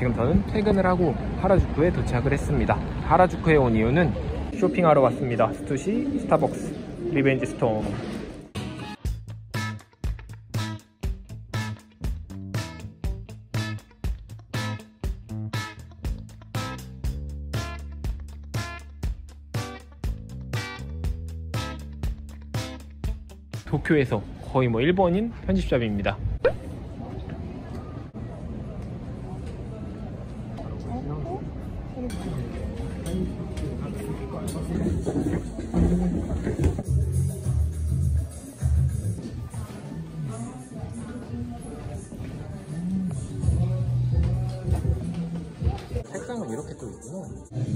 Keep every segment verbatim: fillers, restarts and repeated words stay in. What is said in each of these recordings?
지금 저는 퇴근을 하고 하라주쿠에 도착을 했습니다. 하라주쿠에 온 이유는 쇼핑하러 왔습니다. 스투시, 스타벅스, 리벤지 스톰. 도쿄에서 거의 뭐 일본인 편집샵입니다. 색상은 이렇게 또 있구나.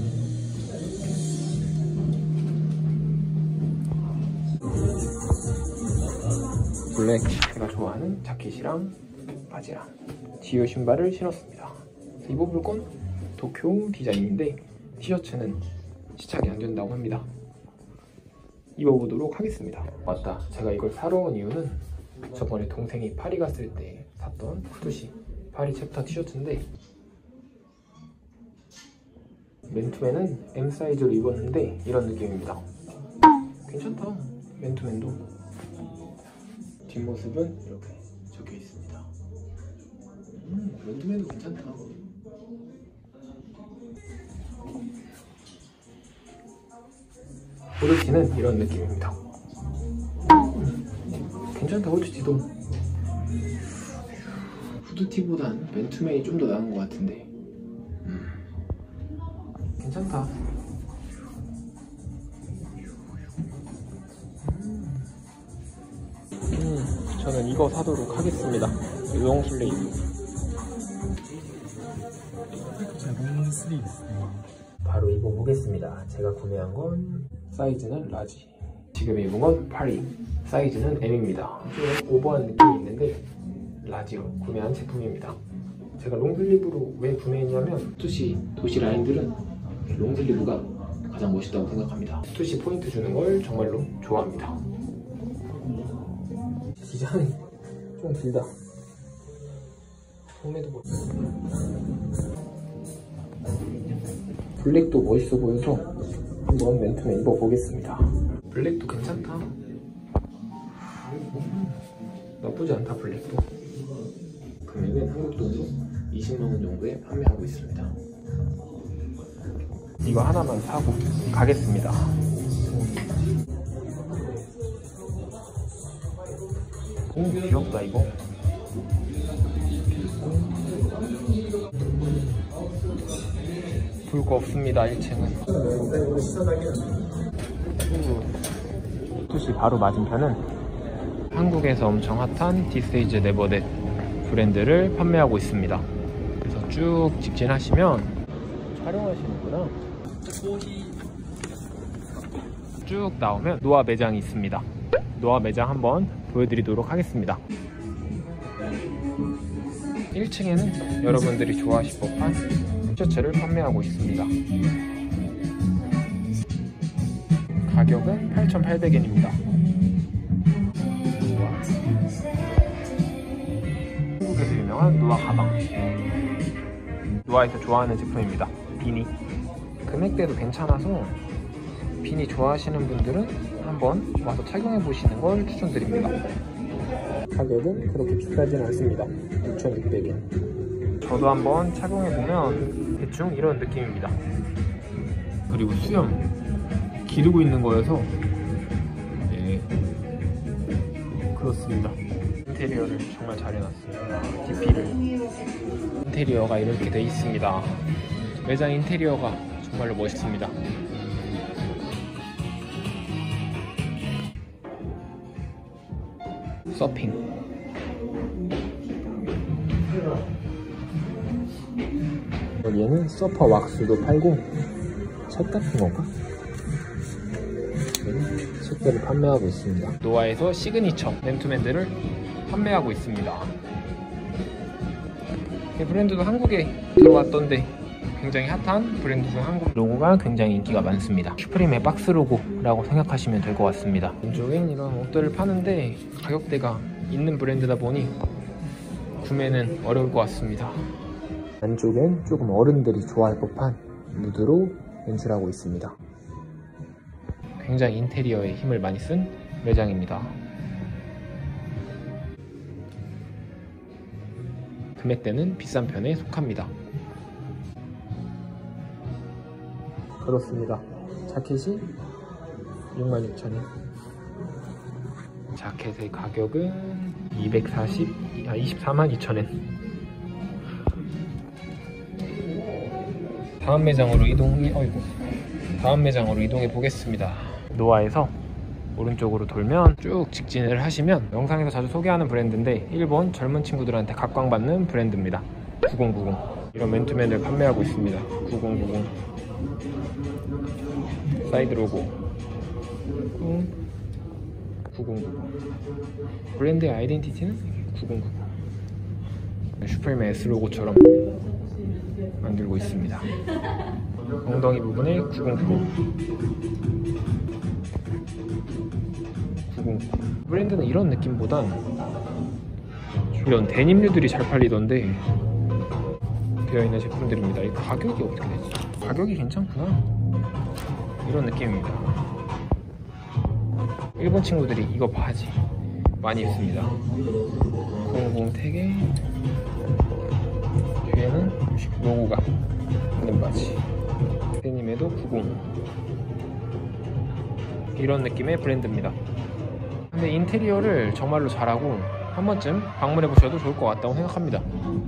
블랙, 제가 좋아하는 자켓이랑 바지랑 지오 신발을 신었습니다. 입어볼 건 도쿄 디자인인데 티셔츠는 시착이 안 된다고 합니다. 입어보도록 하겠습니다. 맞다, 제가 이걸 사러 온 이유는 저번에 동생이 파리 갔을 때 샀던 스투시 파리 챕터 티셔츠인데 맨투맨은 엠 사이즈로 입었는데 이런 느낌입니다. 괜찮다, 맨투맨도. 뒷모습은 이렇게 적혀 있습니다. 음, 맨투맨도 괜찮다. 후드티는 이런 느낌입니다. 음, 괜찮다, 후드티도. 후드티보단 맨투맨이 좀 더 나은 것 같은데. 음, 괜찮다. 음, 저는 이거 사도록 하겠습니다. 롱슬리브. 바로 입어보겠습니다. 제가 구매한 건 사이즈는 라지, 지금 입은 건 파리, 사이즈는 엠입니다. 좀 오버한 느낌이 있는데 라지로 구매한 제품입니다. 제가 롱슬리브로 왜 구매했냐면 스투시 도시 라인들은 롱슬리브가 가장 멋있다고 생각합니다. 스투시 포인트 주는 걸 정말로 좋아합니다. 디자인이 좀 길다. 소매도 보 블랙도 멋있어 보여서 한번 맨투맨 입어보겠습니다. 블랙도 괜찮다. 음, 나쁘지 않다, 블랙도. 금액은 한국 돈으로 이십만 원 정도에 판매하고 있습니다. 이거 하나만 사고 가겠습니다. 오, 귀엽다 이거. 볼 거 없습니다, 일 층은. 스투시 바로 맞은편은 한국에서 엄청 핫한 디스에이즈 네버댓 브랜드를 판매하고 있습니다. 그래서 쭉 직진하시면 촬영하시는구나. 쭉 나오면 노아 매장이 있습니다. 노아 매장 한번 보여드리도록 하겠습니다. 일 층에는 여러분들이 좋아하실 법한 티셔츠를 판매하고 있습니다. 가격은 팔천팔백 엔입니다. 한국에서 유명한 노아 가방, 노아에서 좋아하는 제품입니다. 비니. 금액대도 괜찮아서 비니 좋아하시는 분들은 한번 와서 착용해 보시는 걸 추천드립니다. 가격은 그렇게 비싸진 않습니다. 육천육백 엔. 저도 한번 착용해 보면 대충 이런 느낌입니다. 그리고 수염 기르고 있는 거여서 예, 그렇습니다. 인테리어를 정말 잘 해놨습니다. 디피를. 인테리어가 이렇게 돼 있습니다. 매장 인테리어가 정말로 멋있습니다. 서핑. 여기에는 서퍼 왁스도 팔고 책 같은 건가? 책들을 판매하고 있습니다. 노아에서 시그니처 맨투맨들을 판매하고 있습니다. 이 브랜드도 한국에 들어왔던데 굉장히 핫한 브랜드 중 한국. 로고가 굉장히 인기가 많습니다. 슈프림의 박스 로고라고 생각하시면 될 것 같습니다. 왼쪽엔 이런 옷들을 파는데 가격대가 있는 브랜드다 보니 구매는 어려울 것 같습니다. 안쪽엔 조금 어른들이 좋아할 법한 무드로 연출하고 있습니다. 굉장히 인테리어에 힘을 많이 쓴 매장입니다. 금액대는 비싼 편에 속합니다. 그렇습니다. 자켓이 육만 육천 원. 자켓의 가격은 이백사십, 아, 이십사만 이천 원. 다음 매장으로 이동해, 어이구. 다음 매장으로 이동해 보겠습니다. 노아에서 오른쪽으로 돌면 쭉 직진을 하시면 영상에서 자주 소개하는 브랜드인데 일본 젊은 친구들한테 각광받는 브랜드입니다. 구공구공. 이런 맨투맨을 판매하고 있습니다. 구공구공. 사이드 로고 구공구공. 브랜드의 아이덴티티는 구공구공. 슈프림의 S 로고처럼 만들고 있습니다. 엉덩이 부분에 구공구공. 구공구공. 브랜드는 이런 느낌보단 이런 데님류들이 잘 팔리던데 되어 있는 제품들입니다. 이 가격이 어떻게 되지? 가격이 괜찮구나. 이런 느낌입니다. 일본 친구들이 이거 바지 많이 입습니다. 구공구공 택에 뒤에는 로고가 있는 바지. 데님에도 구공. 이런 느낌의 브랜드입니다. 근데 인테리어를 정말로 잘하고 한 번쯤 방문해 보셔도 좋을 것 같다고 생각합니다.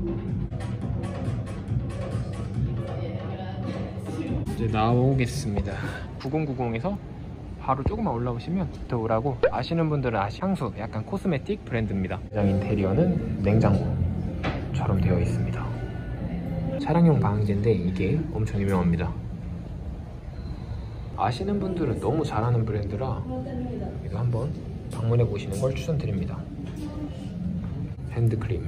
이제 나오겠습니다. 구공구공에서 바로 조금만 올라오시면 더우라고 아시는 분들은 아시 향수 약간 코스메틱 브랜드입니다. 매장 인테리어는 냉장고처럼 되어 있습니다. 차량용 방향제인데 이게 엄청 유명합니다. 아시는 분들은 너무 잘하는 브랜드라 이거 한번 방문해 보시는 걸 추천드립니다. 핸드크림,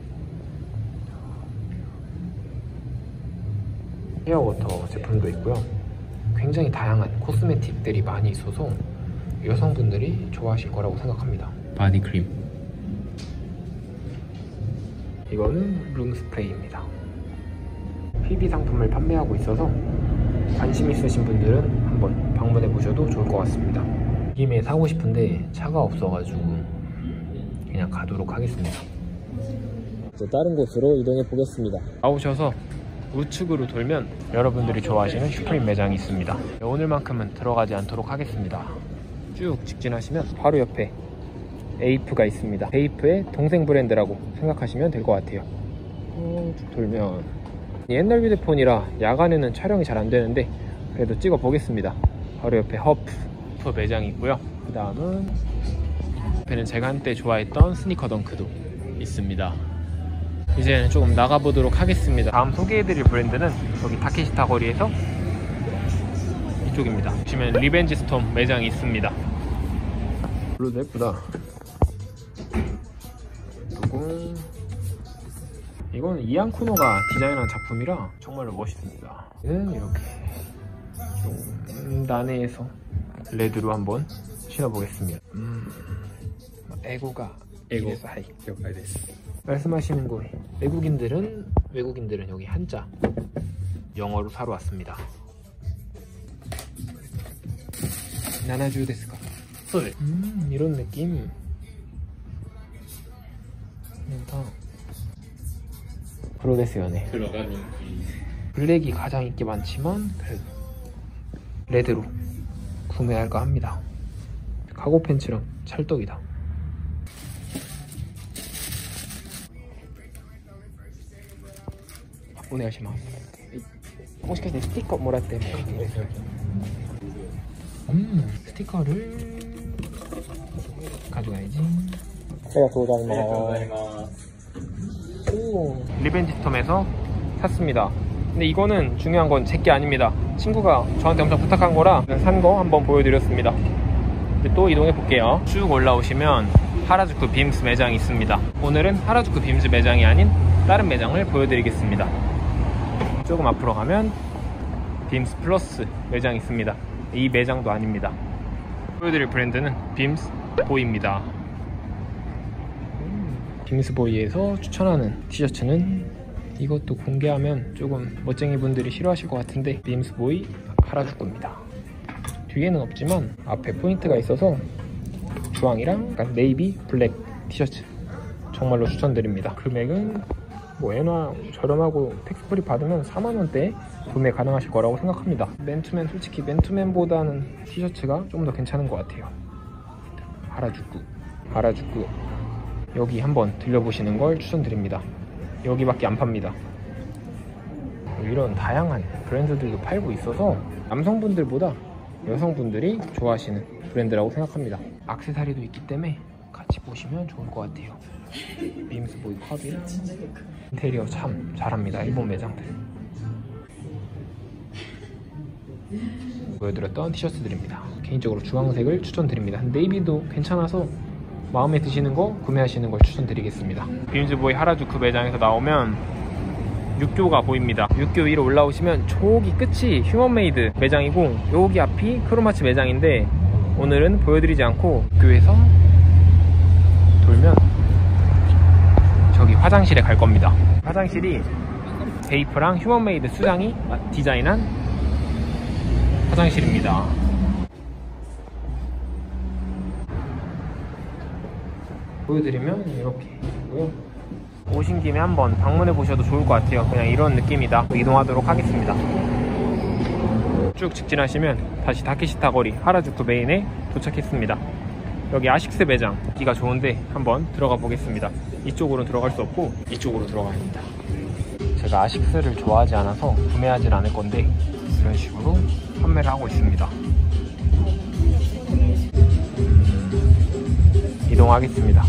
헤어워터 제품도 있고요. 굉장히 다양한 코스메틱들이 많이 있어서 여성분들이 좋아하실 거라고 생각합니다. 바디크림, 이거는 룸 스프레이입니다. 피비 상품을 판매하고 있어서 관심 있으신 분들은 한번 방문해 보셔도 좋을 것 같습니다. 김에 사고 싶은데 차가 없어가지고 그냥 가도록 하겠습니다. 이제 다른 곳으로 이동해 보겠습니다. 나오셔서 우측으로 돌면 여러분들이 좋아하시는 슈프림 매장이 있습니다. 오늘만큼은 들어가지 않도록 하겠습니다. 쭉 직진하시면 바로 옆에 에이프가 있습니다. 에이프의 동생 브랜드라고 생각하시면 될 것 같아요. 쭉 돌면 옛날 휴대폰이라 야간에는 촬영이 잘 안되는데 그래도 찍어 보겠습니다. 바로 옆에 허프 매장이 있고요. 그 다음은 옆에는 제가 한때 좋아했던 스니커 덩크도 있습니다. 이제는 조금 나가보도록 하겠습니다. 다음 소개해드릴 브랜드는 여기 타케시타 거리에서 이쪽입니다. 보시면 리벤지 스톰 매장이 있습니다. 블루도 예쁘다. 그리고 이건 이안 쿠노가 디자인한 작품이라 정말로 멋있습니다. 얘는 이렇게 좀 난해해서 레드로 한번 신어보겠습니다. 음, 에고가 에고 하이 말씀하시는 거에 외국인들은 외국인들은 여기 한자 영어로 사러 왔습니다. 나나주 데스까? 음, 이런 느낌. 좋다. 그러데스요네. 들어가는 블랙이 가장 인기 많지만 그래도 레드로 구매할까 합니다. 카고 팬츠랑 찰떡이다. 오네가시마스. もしかしてステッカーもらってもいいですか? 음, 스티커를 가져가야지. 오, 리벤지 스톰에서 샀습니다. 근데 이거는 중요한 건 제게 아닙니다. 친구가 저한테 엄청 부탁한 거라 산 거 한번 보여드렸습니다. 이제 또 이동해 볼게요. 쭉 올라오시면 하라주쿠 빔스 매장이 있습니다. 오늘은 하라주쿠 빔스 매장이 아닌 다른 매장을 보여드리겠습니다. 조금 앞으로 가면 빔스 플러스 매장이 있습니다. 이 매장도 아닙니다. 보여드릴 브랜드는 빔스 보이입니다. 빔스 보이에서 추천하는 티셔츠는 이것도 공개하면 조금 멋쟁이 분들이 싫어하실 것 같은데 빔스보이 하라주쿠입니다. 뒤에는 없지만 앞에 포인트가 있어서 주황이랑 약간 네이비 블랙 티셔츠 정말로 추천드립니다. 금액은 뭐 엔화 저렴하고 텍스프리 받으면 사만 원대에 구매 가능하실 거라고 생각합니다. 맨투맨 솔직히 맨투맨보다는 티셔츠가 좀 더 괜찮은 것 같아요. 하라주쿠 하라주쿠 여기 한번 들려보시는 걸 추천드립니다. 여기밖에 안 팝니다. 이런 다양한 브랜드들도 팔고 있어서 남성분들보다 여성분들이 좋아하시는 브랜드라고 생각합니다. 액세서리도 있기 때문에 같이 보시면 좋을 것 같아요. 빔스보이 컵이 인테리어 참 잘합니다. 일본 매장들. 보여드렸던 티셔츠들입니다. 개인적으로 주황색을 추천드립니다. 네이비도 괜찮아서 마음에 드시는 거 구매하시는 걸 추천드리겠습니다. 빔스보이 하라주쿠 매장에서 나오면 육교가 보입니다. 육교 위로 올라오시면 저기 끝이 휴먼메이드 매장이고 여기 앞이 크로마치 매장인데 오늘은 보여드리지 않고 육교에서 돌면 저기 화장실에 갈 겁니다. 화장실이 베이프랑 휴먼메이드 수장이 디자인한 화장실입니다. 보여드리면 이렇게 있고요. 오신 김에 한번 방문해 보셔도 좋을 것 같아요. 그냥 이런 느낌이다. 이동하도록 하겠습니다. 쭉 직진하시면 다시 다케시타 거리 하라주쿠 메인에 도착했습니다. 여기 아식스 매장 기가 좋은데 한번 들어가 보겠습니다. 이쪽으로 들어갈 수 없고 이쪽으로 들어가야 합니다. 제가 아식스를 좋아하지 않아서 구매하진 않을 건데 이런 식으로 판매를 하고 있습니다. 이동하겠습니다.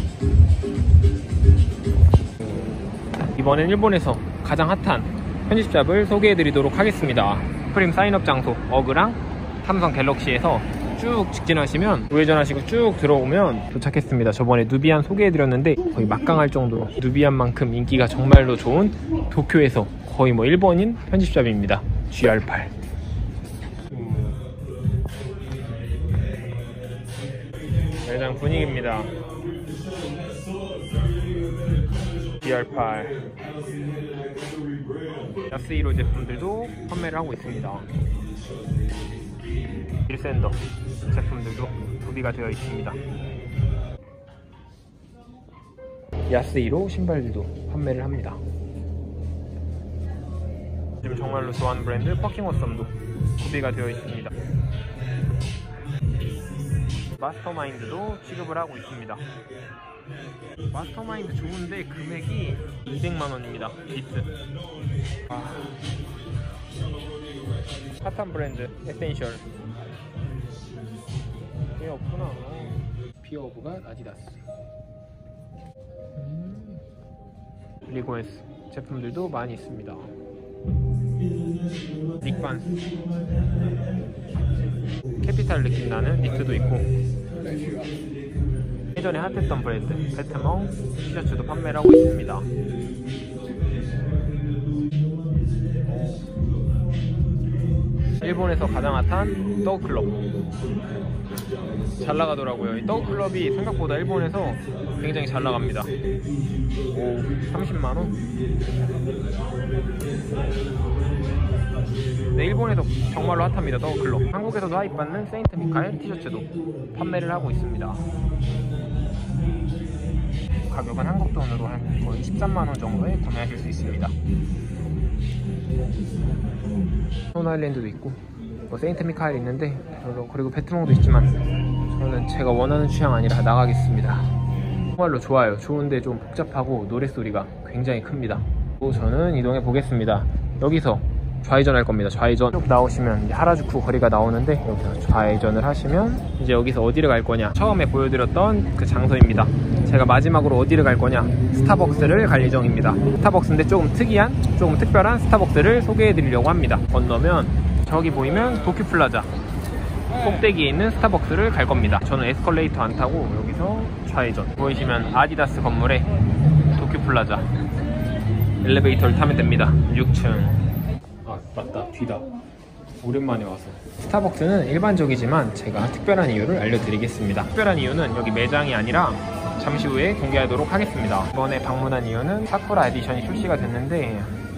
이번엔 일본에서 가장 핫한 편집샵을 소개해드리도록 하겠습니다. 프림 사인업 장소 어그랑 삼성 갤럭시에서 쭉 직진하시면 우회전하시고 쭉 들어오면 도착했습니다. 저번에 누비안 소개해드렸는데 거의 막강할 정도로 누비안만큼 인기가 정말로 좋은 도쿄에서 거의 뭐 일본인 편집샵입니다. 지알 팔. 매장 분위기입니다. 지알 팔 야스히로 제품들도 판매를 하고 있습니다. 일샌더 제품들도 구비가 되어 있습니다. 야스히로 신발들도 판매를 합니다. 지금 정말로 좋아하는 브랜드 퍼킹워썸도 구비가 되어 있습니다. 마스터마인드도 취급을 하고 있습니다. 마스터마인드 좋은데 금액이 이백만 원입니다. 비트. 아... 핫한 브랜드 에센셜. 왜 없구나. 비어오브가 아디다스. 음... 리고에스 제품들도 많이 있습니다. 닉반스 캐피탈 느낌 나는 니트도 있고 예전에 핫했던 브랜드 베트멍 티셔츠도 판매를 하고 있습니다. 일본에서 가장 핫한 더우클럽 잘 나가더라고요. 이 더우클럽이 생각보다 일본에서 굉장히 잘 나갑니다. 오, 삼십만 원? 네, 일본에서 정말로 핫합니다. 더우클럽. 한국에서도 하입받는 세인트 미카엘 티셔츠도 판매를 하고 있습니다. 가격은 한국 돈으로 한 거의 십삼만 원 정도에 구매하실 수 있습니다. 스톤아일랜드도 있고 뭐 세인트 미카엘 있는데 별로, 그리고 베트몽도 있지만 저는 제가 원하는 취향 아니라 나가겠습니다. 정말로 좋아요. 좋은데 좀 복잡하고 노랫소리가 굉장히 큽니다. 또 저는 이동해 보겠습니다. 여기서 좌회전 할 겁니다. 좌회전 쭉 나오시면 이제 하라주쿠 거리가 나오는데 여기서 좌회전을 하시면 이제 여기서 어디를 갈 거냐, 처음에 보여드렸던 그 장소입니다. 제가 마지막으로 어디를 갈 거냐, 스타벅스를 갈 예정입니다. 스타벅스인데 조금 특이한, 조금 특별한 스타벅스를 소개해 드리려고 합니다. 건너면 저기 보이면 도쿄플라자 꼭대기에 있는 스타벅스를 갈 겁니다. 저는 에스컬레이터 안 타고 여기서 좌회전. 보이시면 아디다스 건물에 도쿄플라자 엘리베이터를 타면 됩니다. 육 층. 아 맞다, 뒤다. 오랜만에 와서. 스타벅스는 일반적이지만 제가 특별한 이유를 알려드리겠습니다. 특별한 이유는 여기 매장이 아니라 잠시 후에 공개하도록 하겠습니다. 이번에 방문한 이유는 사쿠라 에디션이 출시가 됐는데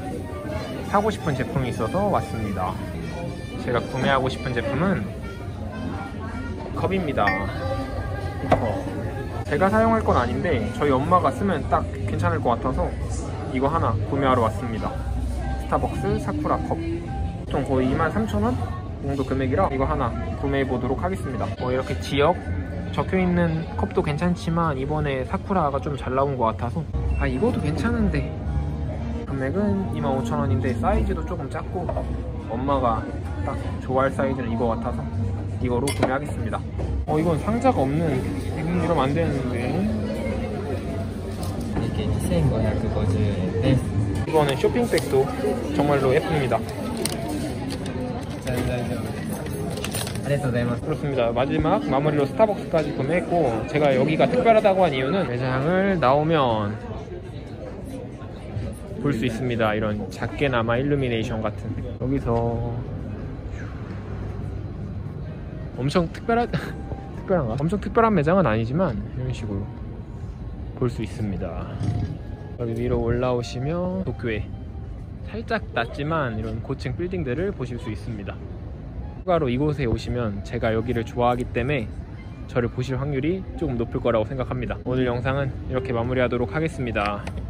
사고 싶은 제품이 있어서 왔습니다. 제가 구매하고 싶은 제품은 컵입니다. 이 컵. 제가 사용할 건 아닌데 저희 엄마가 쓰면 딱 괜찮을 것 같아서 이거 하나 구매하러 왔습니다. 스타벅스 사쿠라 컵. 보통 거의 이만 삼천 원 정도 금액이라 이거 하나 구매해 보도록 하겠습니다. 뭐 이렇게 지역 적혀있는 컵도 괜찮지만 이번에 사쿠라가 좀 잘 나온 것 같아서 아 이것도 괜찮은데 금액은 이만 오천 원인데 사이즈도 조금 작고 엄마가 딱 좋아할 사이즈는 이거 같아서 이거로 구매하겠습니다. 어 이건 상자가 없는 음, 이러면 안 되는데 이게 이천오백오십 엔です。 이거는 쇼핑백도 정말로 예쁩니다. 大丈夫です。ありがとうございます。 그렇습니다. 마지막 마무리로 스타벅스까지 구매했고 제가 여기가 특별하다고 한 이유는 매장을 나오면 볼 수 있습니다. 이런 작게나마 일루미네이션 같은 여기서 엄청 특별한 특별한가? 엄청 특별한 매장은 아니지만 이런 식으로 볼 수 있습니다. 여기 위로 올라오시면 도쿄에 살짝 낮지만 이런 고층 빌딩들을 보실 수 있습니다. 추가로 이곳에 오시면 제가 여기를 좋아하기 때문에 저를 보실 확률이 조금 높을 거라고 생각합니다. 오늘 영상은 이렇게 마무리하도록 하겠습니다.